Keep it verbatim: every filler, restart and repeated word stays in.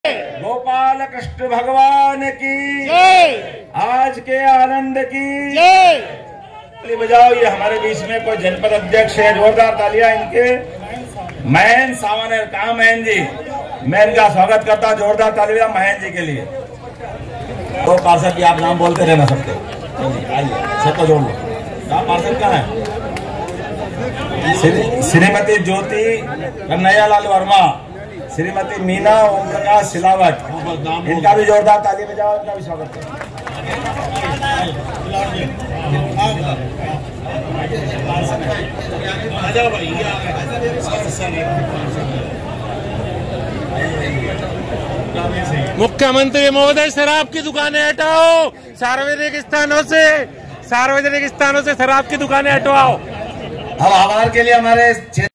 गोपाल कृष्ण भगवान की आज के आनंद की ताली बजाओ। ये हमारे बीच में कोई जनपद अध्यक्ष है, जोरदार तालियां इनके। महेंद्र सावन है, कहा महेंद्र जी? मैं इनका स्वागत करता हूं, जोरदार तालियां महेंद्र जी के लिए। तो पार्षद जी आप नाम बोलते रहना सबके, आइए सबको जोड़ लो। कहा पार्षद कहाँ है? श्रीमती ज्योति कन्हैयालाल वर्मा, श्रीमती मीना ओम प्रकाश सिलावट, इनका भी जोरदार ताली बजाओ, इनका भी स्वागत करो। मुख्यमंत्री महोदय, शराब की दुकानें हटाओ, सार्वजनिक स्थानों से सार्वजनिक स्थानों से शराब की दुकानें हटवाओ। अब आभार के लिए हमारे